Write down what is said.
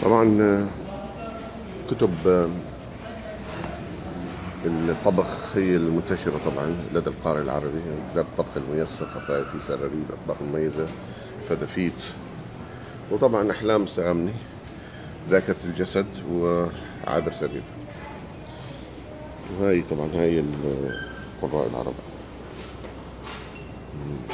طبعا كتب الطبخ هي المنتشرة طبعا لدى القارئ العربي، كتاب الطبخ الميسر، خفايف في سراريب، أطباق مميزة، فدفيت، وطبعا أحلام استغمني، ذاكرة الجسد، وعابر سبيل. وهاي طبعا هاي القراء العرب.